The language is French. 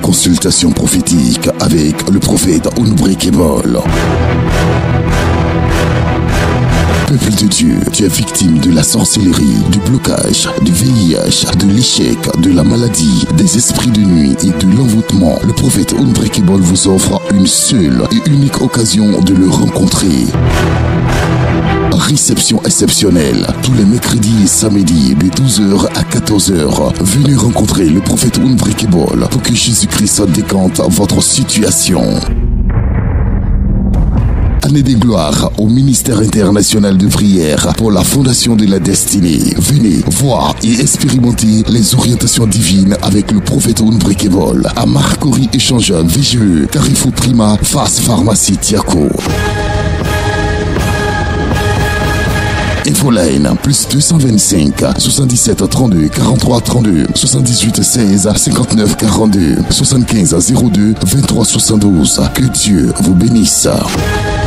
Consultation prophétique avec le prophète Unbreakable. Peuple de Dieu, tu es victime de la sorcellerie, du blocage, du VIH, de l'échec, de la maladie, des esprits de nuit et de l'envoûtement. Le prophète Unbreakable vous offre une seule et unique occasion de le rencontrer. Réception exceptionnelle, tous les mercredis et samedis de 12h à 14h. Venez rencontrer le prophète Unbreakable pour que Jésus-Christ décante votre situation. Année des gloires au ministère international de prière pour la fondation de la destinée. Venez voir et expérimenter les orientations divines avec le prophète Unbreakable à Marcory Échangeur VGE, Carrefour Prima, face Pharmacie Tiaco. Infoline plus 225 77 32 43 32 78 16 59 42 75 02 23 72. Que Dieu vous bénisse.